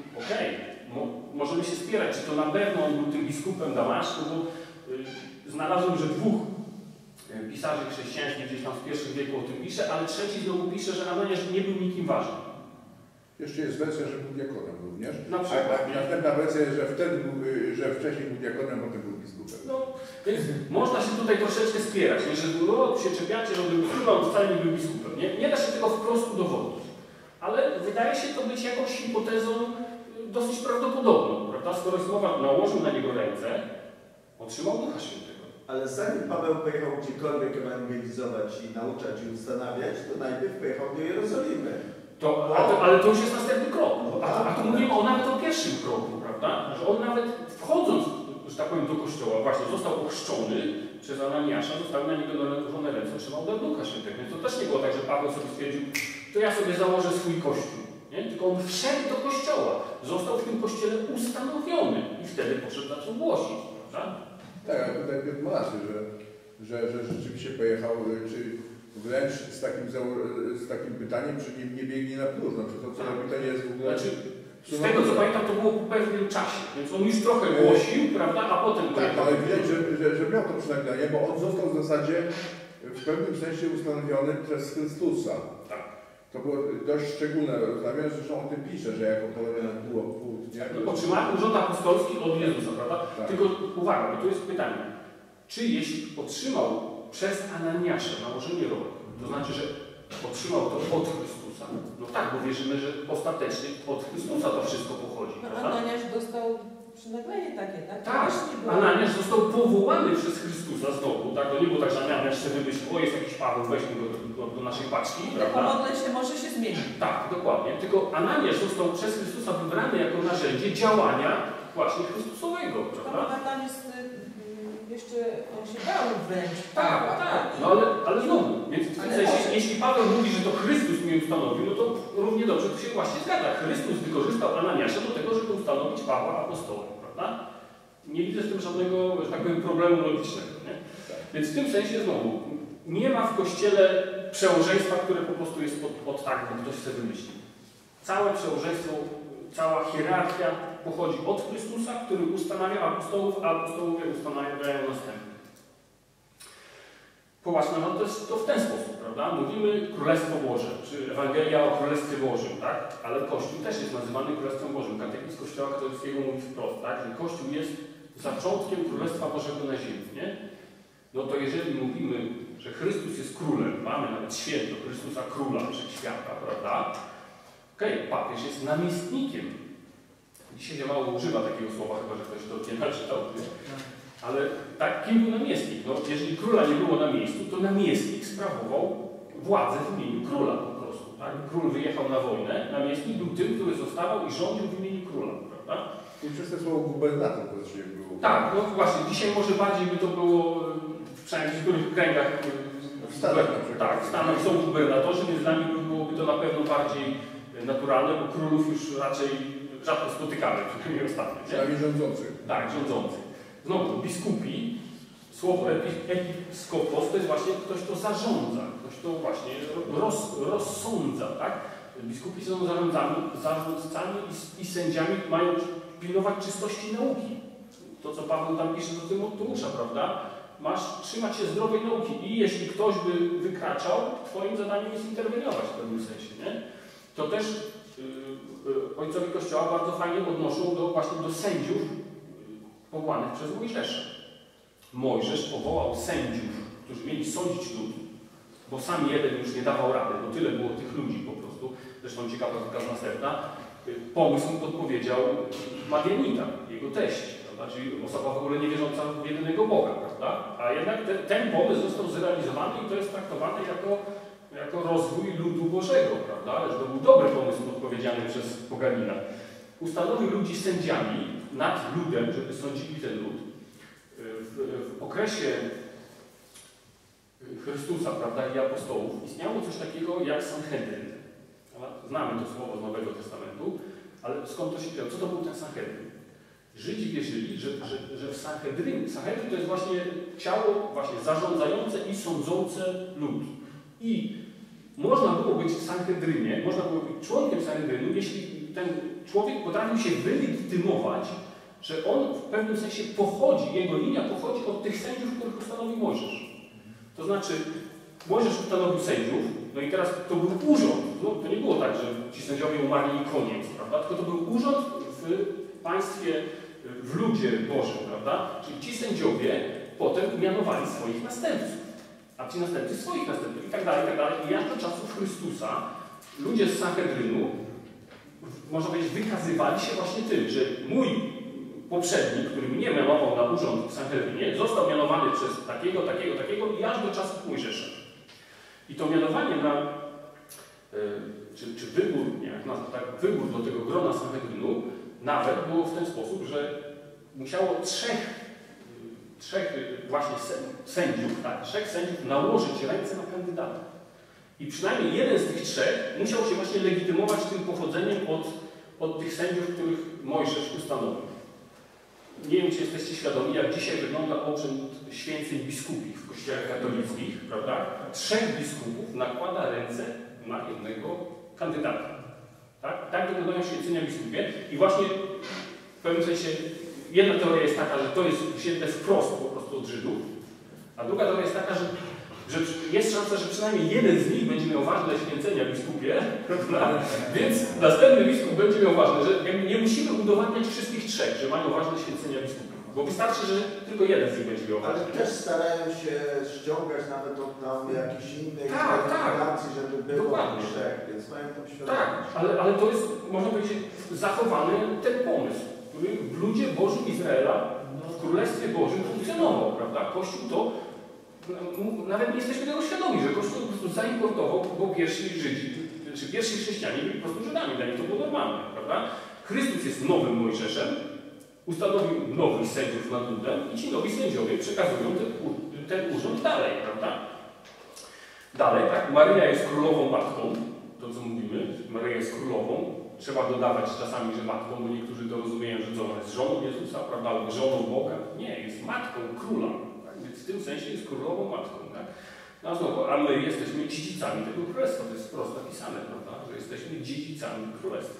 możemy się spierać, czy to na pewno on był tym biskupem Damaszku, bo znalazłem, że dwóch pisarzy chrześcijańskich gdzieś tam z pierwszych wieku o tym pisze, ale trzeci znowu pisze, że Ananiasz nie był nikim ważnym. Jeszcze jest wersja, że był diakonem również. Na przykład. A następna wersja jest, że wcześniej był diakonem, potem był biskupem. No, więc można się tutaj troszeczkę spierać, nie? Że się czepiacie, że był biskupem, on wcale nie był biskupem. Nie da się tego wprost udowodnić. Ale wydaje się to być jakąś hipotezą dosyć prawdopodobną, prawda? Skoro słowa nałożył na niego ręce, otrzymał Ducha Świętego. Ale zanim Paweł pojechał gdziekolwiek ewangelizować i nauczać i ustanawiać, to najpierw pojechał do Jerozolimy. Ale to już jest następny krok. A tu mówimy nawet o pierwszym kroku, prawda? Że on nawet wchodząc, że tak powiem, do kościoła, właśnie został ochrzczony przez Ananiasza, zostały na niego nałożone ręce, otrzymał Ducha Świętego. Więc to też nie było tak, że Paweł sobie stwierdził, to ja sobie założę swój kościół. Nie? Tylko on wszedł do kościoła, został w tym kościele ustanowiony i wtedy poszedł zaczął głosić, prawda? Tak, ale tutaj Piotr ma rację, że rzeczywiście pojechał, czy wręcz z takim pytaniem, czy nie biegnie na próżno, czy to co robi, to nie jest w ogóle... Znaczy, z tego co pamiętam, to było po pewnym czasie, więc on już trochę głosił, prawda, a potem... Tak, ale widać, że miał to przynaglenie, bo on został w zasadzie w pewnym sensie ustanowiony przez Chrystusa. Tak. To było dość szczególne rozmawianie, zresztą o tym pisze, że jako poległ było płód. Otrzymał urząd apostolski od Jezusa, prawda? Tak. Tylko uwaga, bo tu jest pytanie. Czy jeśli otrzymał przez Ananiasza nałożenie rąk, to znaczy, że otrzymał to od Chrystusa? No tak, bo wierzymy, że ostatecznie od Chrystusa to wszystko pochodzi, prawda? Ananiasz dostał przynaglenie takie, tak? Tak, Ananiasz został powołany przez Chrystusa znowu, tak? To nie było tak, że Ananiasz sobie wymyślił, o jest jakiś Paweł, weźmy go do naszej paczki, prawda? Pomodlę się, może się zmieni. Tak, dokładnie. Tylko Ananiasz został przez Chrystusa wybrany jako narzędzie działania właśnie Chrystusowego, prawda? Chyba tam jest jeszcze, on się bał wręcz. Tak. No ale znowu, więc w tym sensie, jeśli Paweł mówi, że to Chrystus mnie ustanowił, no to równie dobrze to się właśnie zgadza. Chrystus wykorzystał Ananiasza do tego, żeby ustanowić Pawła apostołem, prawda? Nie widzę z tym żadnego, że tak powiem, problemu logicznego, nie? Więc w tym sensie znowu, nie ma w Kościele przełożeństwa, które po prostu jest od tak, bo ktoś chce wymyślić. Całe przełożeństwo, cała hierarchia pochodzi od Chrystusa, który ustanawia apostołów, a apostołowie ustanawiają następnych. Popatrzmy, no to w ten sposób, prawda? Mówimy Królestwo Boże, czy Ewangelia o Królestwie Bożym, tak? Ale Kościół też jest nazywany Królestwem Bożym. Katechizm Kościoła katolickiego mówi wprost, tak? Że Kościół jest zaczątkiem Królestwa Bożego na ziemi, nie? No to jeżeli mówimy, że Chrystus jest królem, mamy nawet święto Chrystusa Króla Wszechświata, prawda? Papież jest namiestnikiem. Dzisiaj się mało używa takiego słowa, chyba że ktoś to nie naczytał. Ale tak, kim był namiestnik? No, jeżeli króla nie było na miejscu, to namiestnik sprawował władzę w imieniu króla po prostu. Tak? Król wyjechał na wojnę, namiestnik był tym, który zostawał i rządził w imieniu króla, prawda? I przez to słowo gubernator też się było. Tak, no właśnie, dzisiaj może bardziej by to było przynajmniej w niektórych kręgach W Stanach na przykład. tak, w Stanach są gubernatorzy, więc dla nich byłoby to na pewno bardziej naturalne, bo królów już raczej rzadko spotykamy, przynajmniej ostatnio. Nie? Przynajmniej rządzących. Tak, rządzący. Znowu, biskupi, słowo episkopos to jest właśnie ktoś, kto zarządza, ktoś, kto właśnie rozsądza, tak? Biskupi są zarządcami i sędziami, mają pilnować czystości nauki. To, co Paweł tam pisze do Tymoteusza, prawda? Masz trzymać się zdrowej nauki i jeśli ktoś by wykraczał, twoim zadaniem jest interweniować w pewnym sensie, nie? To też ojcowie Kościoła bardzo fajnie odnoszą właśnie do sędziów powołanych przez Mojżesza. Mojżesz powołał sędziów, którzy mieli sądzić lud, bo sam jeden już nie dawał rady, bo tyle było tych ludzi po prostu. Zresztą ciekawa jest następna. Pomysł podpowiedział Madianita, jego teść, prawda? Czyli osoba w ogóle niewierząca w jedynego Boga, prawda? A jednak ten pomysł został zrealizowany i to jest traktowane jako rozwój ludu Bożego, prawda? Że to był dobry pomysł podpowiedziany przez poganina. Ustanowił ludzi sędziami nad ludem, żeby sądzili ten lud. W okresie Chrystusa, prawda, i apostołów istniało coś takiego jak Sanhedryn. Znamy to słowo z Nowego Testamentu, ale skąd to się wzięło? Co to był ten Sanhedryn? Żydzi wierzyli, że w Sanhedryn to jest właśnie ciało właśnie zarządzające i sądzące lud. I można było być w Sanhedrynie, można było być członkiem Sanhedrynu, jeśli ten człowiek potrafił się wylegitymować, że on w pewnym sensie pochodzi, jego linia pochodzi od tych sędziów, których ustanowił Mojżesz. To znaczy, Mojżesz ustanowił sędziów, no i teraz to był urząd. No, to nie było tak, że ci sędziowie umarli i koniec, prawda? Tylko to był urząd w państwie, w ludzie Bożym, prawda? Czyli ci sędziowie potem mianowali swoich następców, a ci następcy swoich następców i tak dalej, i tak dalej. I aż do czasów Chrystusa ludzie z Sanhedrynu, można powiedzieć, wykazywali się właśnie tym, że mój poprzednik, który mnie mianował na urząd w Sanhedrynie, został mianowany przez takiego i aż do czasów Mojżesza. I to mianowanie na, czy wybór, nie jak nazwać, tak, wybór do tego grona Sanhedrynu nawet było w ten sposób, że musiało trzech właśnie sędziów, tak, trzech sędziów nałożyć ręce na kandydata. I przynajmniej jeden z tych trzech musiał się właśnie legitymować tym pochodzeniem od tych sędziów, których Mojżesz ustanowił. Nie wiem, czy jesteście świadomi, jak dzisiaj wygląda obrzęd święceń biskupich w kościołach katolickich, prawda? 3 biskupów nakłada ręce na jednego kandydata. Tak wyglądają święcenia biskupie. I właśnie w pewnym sensie jedna teoria jest taka, że to jest wzięte wprost po prostu od Żydów, a druga teoria jest taka, że jest szansa, że przynajmniej jeden z nich będzie miał ważne święcenia biskupie, prawda? Więc następny biskup będzie miał ważne, że nie musimy udowadniać wszystkich 3, że mają ważne święcenia biskupów, bo wystarczy, że tylko jeden z nich będzie miał ważne. Ale też starają się ściągać nawet od tam jakichś innych kwalifikacji, żeby było dokładnie 3, więc mają tam świadomość. Tak, ale to jest, można powiedzieć, zachowany ten pomysł, który w ludzie Bożym Izraela, w Królestwie Bożym funkcjonował, prawda? Kościół to nawet nie jesteśmy tego świadomi, że Kościół po prostu zaimportował, bo pierwsi Żydzi, czy pierwsi chrześcijanie byli po prostu Żydami, dla nich to było normalne, prawda? Chrystus jest nowym Mojżeszem, ustanowił nowych sędziów nad ludem i ci nowi sędziowie przekazują ten urząd dalej, prawda? Dalej, tak? Maryja jest królową matką, to co mówimy, Maryja jest królową, trzeba dodawać czasami, że matką, bo niektórzy to rozumieją, że ona jest żoną Jezusa, prawda, albo żoną Boga. Nie, jest matką króla. Więc w tym sensie jest królową matką, tak? No znowu, a my jesteśmy dziedzicami tego królestwa. To jest wprost napisane, prawda? Że jesteśmy dziedzicami królestwa.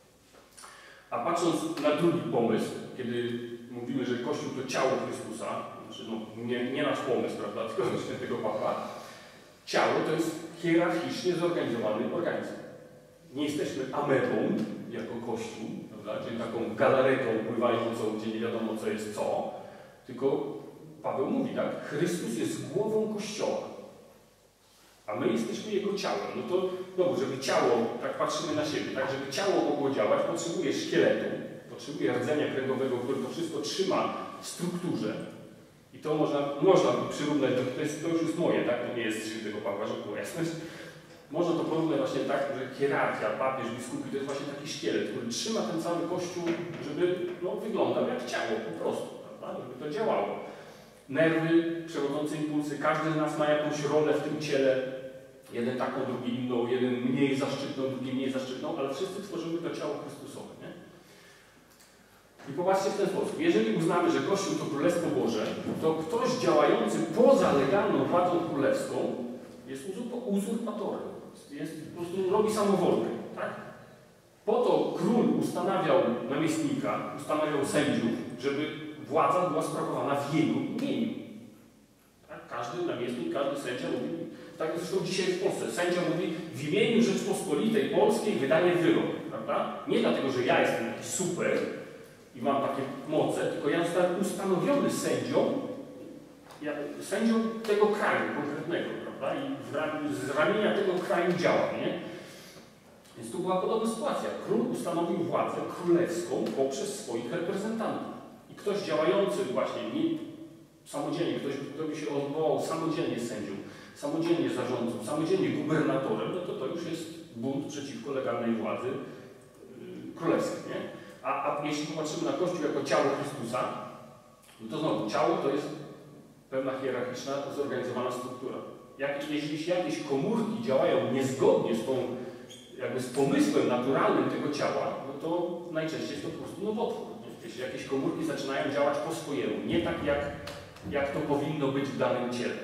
A patrząc na drugi pomysł, kiedy mówimy, że Kościół to ciało Chrystusa, znaczy no, nie nasz pomysł, prawda? Tylko świętego Pawła, ciało to jest hierarchicznie zorganizowany organizm. Nie jesteśmy amebą jako Kościół, prawda? Czyli taką galaretą pływającą, gdzie nie wiadomo co jest co, tylko Paweł mówi, tak? Chrystus jest głową Kościoła, a my jesteśmy Jego ciałem. No to, no, żeby ciało, tak patrzymy na siebie, tak? Żeby ciało mogło działać, potrzebuje szkieletu, potrzebuje rdzenia kręgowego, który to wszystko trzyma w strukturze. I to można przyrównać, to już jest moje, tak? To nie jest świętego Pawła, żeby było jasność. Można to porównać właśnie tak, że hierarchia, papież, biskupi to jest właśnie taki szkielet, który trzyma ten cały Kościół, żeby no, wyglądał jak ciało po prostu, prawda? Żeby to działało. nerwy, przewodzące impulsy, każdy z nas ma jakąś rolę w tym ciele, jeden taką, drugi inną, jeden mniej zaszczytną, drugi mniej zaszczytną, ale wszyscy tworzymy to ciało Chrystusowe, nie? I popatrzcie w ten sposób, jeżeli uznamy, że Kościół to Królestwo Boże, to ktoś działający poza legalną władzą królewską jest uzurpatorem, po prostu robi samowolkę, tak? Po to król ustanawiał namiestnika, ustanawiał sędziów, żeby władza była sprawowana w jego imieniu. Tak? Każdy namiestnik, każdy sędzia mówi, tak zresztą dzisiaj w Polsce, sędzia mówi w imieniu Rzeczpospolitej Polskiej wydaje wyrok, prawda? Nie dlatego, że ja jestem jakiś super i mam takie moce, tylko ja zostałem ustanowiony sędzią tego kraju konkretnego, prawda? I z ramienia tego kraju działa, nie? Więc tu była podobna sytuacja. Król ustanowił władzę królewską poprzez swoich reprezentantów. I ktoś działający właśnie samodzielnie, kto by się odwołał samodzielnie sędzią, samodzielnie zarządcą, samodzielnie gubernatorem, no to już jest bunt przeciwko legalnej władzy królewskiej, nie? A jeśli popatrzymy na Kościół jako ciało Chrystusa, no to znowu ciało to jest pewna hierarchiczna, zorganizowana struktura. Jeśli jakieś komórki działają niezgodnie z pomysłem naturalnym tego ciała, no to najczęściej jest to po prostu nowotwór. Jeśli jakieś komórki zaczynają działać po swojemu, nie tak jak to powinno być w danym ciele.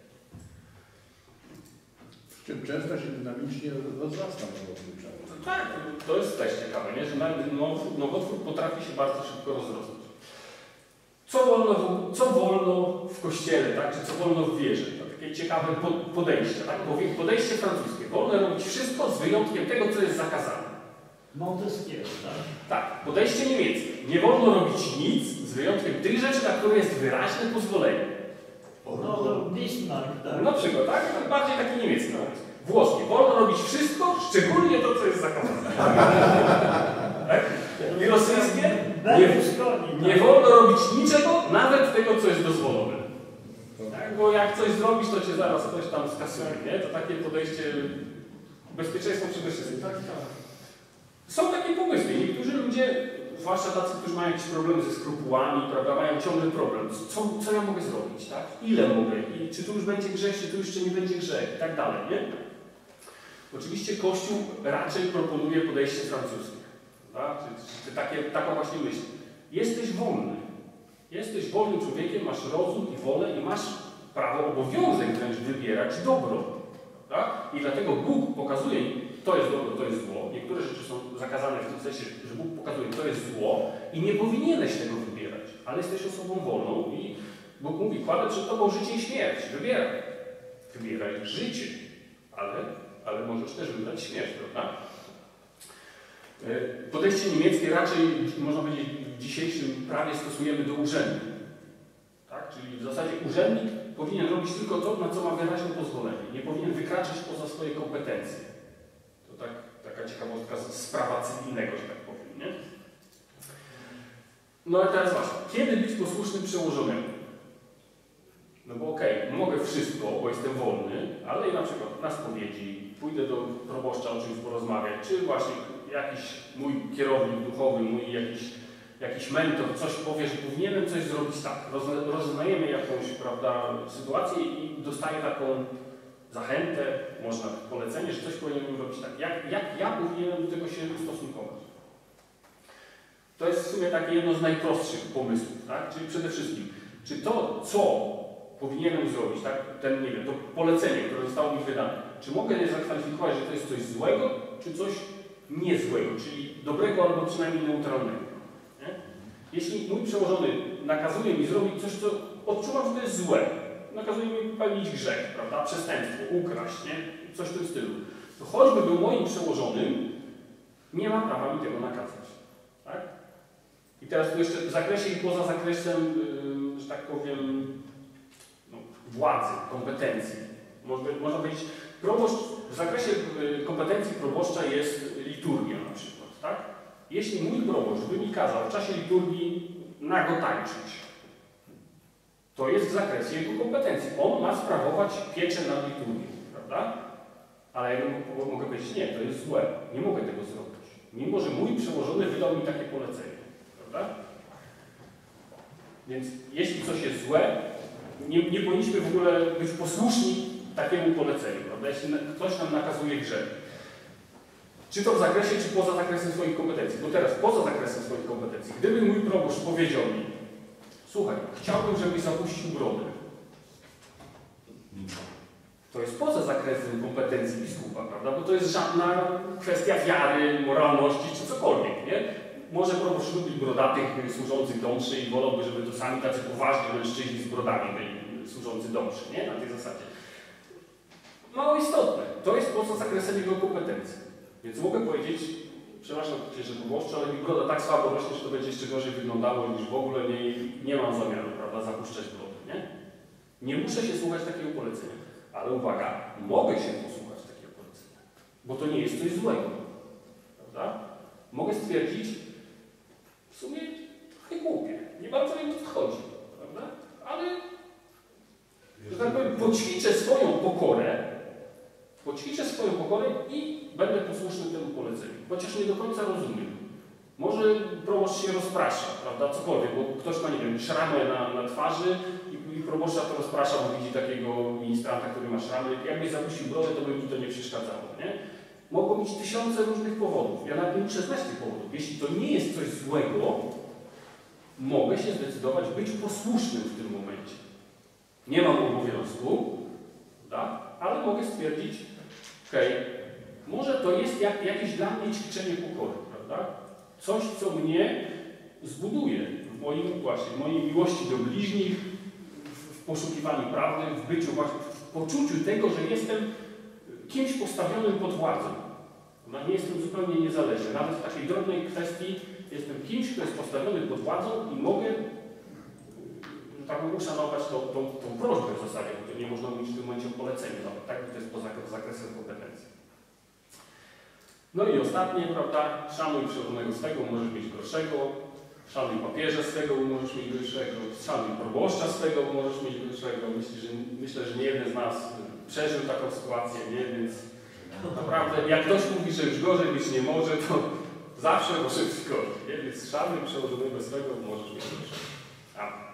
W czym często się dynamicznie rozrasta nowotwór. Tak, to jest też ciekawe, nie? Że nawet nowotwór potrafi się bardzo szybko rozrosnąć. Co wolno w kościele, tak? Czy co wolno w wierze? To takie ciekawe podejście, tak? Podejście francuskie. Wolno robić wszystko z wyjątkiem tego, co jest zakazane. Montesquieu, tak? Tak, podejście niemieckie. Nie wolno robić nic z wyjątkiem tych rzeczy, na które jest wyraźne pozwolenie. No to Bismarck, tak. Na przykład, tak? Bardziej taki niemiecki. Włoskie. Wolno robić wszystko, szczególnie to, co jest zakazane. Tak? I rosyjskie? Nie wolno robić niczego, nawet tego, co jest dozwolone. Tak? Bo jak coś zrobisz, to cię zaraz ktoś tam skasuje, nie? To takie podejście bezpieczeństwo przede wszystkim. Tak, tak. Są takie pomysły. Niektórzy ludzie, zwłaszcza tacy, którzy mają jakieś problemy ze skrupułami, prawda, mają ciągle problem. Co ja mogę zrobić, tak? Ile mogę? I czy tu już będzie grzech, czy tu jeszcze nie będzie grzech? I tak dalej, nie? Oczywiście Kościół raczej proponuje podejście francuskie. Tak? Czy taką właśnie myśl. Jesteś wolny. Jesteś wolnym człowiekiem, masz rozum i wolę i masz prawo, obowiązek wręcz wybierać dobro. Tak? I dlatego Bóg pokazuje, to jest dobro, to jest zło. Niektóre rzeczy są zakazane w tym sensie, że Bóg pokazuje, to jest zło i nie powinieneś tego wybierać. Ale jesteś osobą wolną i Bóg mówi, kładę przed tobą życie i śmierć. Wybieraj. Wybieraj życie. Ale możesz też wybrać śmierć, prawda? Podejście niemieckie raczej, można powiedzieć, w dzisiejszym prawie stosujemy do urzędu. Tak? Czyli w zasadzie urzędnik powinien robić tylko to, na co ma wyraźne pozwolenie. Nie powinien wykraczać poza swoje kompetencje. To taka ciekawostka z prawa cywilnego, że tak powiem. Nie? No i teraz właśnie, kiedy być posłusznym przełożonemu? No bo mogę wszystko, bo jestem wolny, ale i na przykład na spowiedzi, pójdę do proboszcza o czymś porozmawiać, czy właśnie jakiś mój kierownik duchowy, mój jakiś mentor coś powie, że powinienem coś zrobić tak. Rozznajemy jakąś, prawda, sytuację i dostaję taką zachętę, można polecenie, że coś powinienem robić tak. Jak ja powinienem do tego się ustosunkować? To jest w sumie takie jedno z najprostszych pomysłów, tak? Czyli przede wszystkim, czy to, co powinienem zrobić, tak? To polecenie, które zostało mi wydane, czy mogę je zakwalifikować, że to jest coś złego, czy coś niezłego, czyli dobrego albo przynajmniej neutralnego. Nie? Jeśli mój przełożony nakazuje mi zrobić coś, co odczuwam, że to jest złe, nakazuje mi popełnić grzech, prawda, przestępstwo, ukraść, nie? Coś w tym stylu, to choćby był moim przełożonym, nie ma prawa mi tego nakazać. Tak? I teraz tu jeszcze w zakresie i poza zakresem, że tak powiem, władzy, kompetencji. Można powiedzieć, proboszcz, w zakresie kompetencji proboszcza jest liturgia na przykład. Tak? Jeśli mój proboszcz by mi kazał w czasie liturgii nago tańczyć, to jest w zakresie jego kompetencji. On ma sprawować pieczę nad liturgią, prawda? Ale ja mogę powiedzieć, nie, to jest złe, nie mogę tego zrobić. Mimo że mój przełożony wydał mi takie polecenie, prawda? Więc jeśli coś jest złe, nie powinniśmy w ogóle być posłuszni takiemu poleceniu, prawda? Jeśli ktoś nam nakazuje grzech. Czy to w zakresie, czy poza zakresem swoich kompetencji. Bo teraz poza zakresem swoich kompetencji. Gdyby mój proboszcz powiedział mi, słuchaj, chciałbym, żebyś zapuścił brodę. To jest poza zakresem kompetencji biskupa, prawda? Bo to jest żadna kwestia wiary, moralności czy cokolwiek, nie? Może proboszcz lubić brodatych służących domszy i wolałby, żeby to sami tacy poważni mężczyźni z brodami byli służący domszy, nie? Na tej zasadzie. Mało istotne. To jest poza zakresem jego kompetencji. Więc mogę powiedzieć, przepraszam cię, że proboszczu, ale mi broda tak słabo rośnie, że to będzie jeszcze gorzej wyglądało niż w ogóle nie mam zamiaru, prawda, zapuszczać brody, nie? Nie muszę się słuchać takiego polecenia. Ale uwaga, mogę się posłuchać takiego polecenia, bo to nie jest coś złego, prawda? Mogę stwierdzić, w sumie trochę głupie, nie bardzo wiem, o co chodzi, prawda? Ale, że tak powiem, poćwiczę swoją pokorę i będę posłuszny temu poleceniu, chociaż nie do końca rozumiem. Może proboszcz się rozprasza, prawda, cokolwiek, bo ktoś ma, nie wiem, szramę na twarzy i proboszcza to rozprasza, bo widzi takiego ministranta, który ma szramy. Jakbyś zapuścił brodę, to by mi to nie przeszkadzało, nie? Mogą być tysiące różnych powodów. Ja nawet nie muszę znać tych powodów. Jeśli to nie jest coś złego, mogę się zdecydować być posłusznym w tym momencie. Nie mam obowiązku, tak? Ale mogę stwierdzić, okej, może to jest jakieś dla mnie ćwiczenie pokory, prawda? Coś, co mnie zbuduje w mojej miłości do bliźnich, w poszukiwaniu prawdy, w byciu właśnie, w poczuciu tego, że jestem kimś postawionym pod władzą. Nie jestem zupełnie niezależny. Nawet w takiej drobnej kwestii jestem kimś, kto jest postawiony pod władzą i mogę, że tak powiem, uszanować tą prośbę w zasadzie, bo to nie można mówić w tym momencie o poleceniu, nawet tak, to jest poza zakresem kompetencji. No i ostatnie, prawda, szanuj przełożonego swego, możesz mieć gorszego, szanuj papieża swego, możesz mieć gorszego, szanuj proboszcza swego, możesz mieć gorszego. Myślę, że nie jeden z nas przeżył taką sytuację, nie? Więc naprawdę, jak ktoś mówi, że już gorzej być nie może, to zawsze może być gorzej, nie? Więc szanuj przełożonego swego, możesz mieć gorszego. Amen.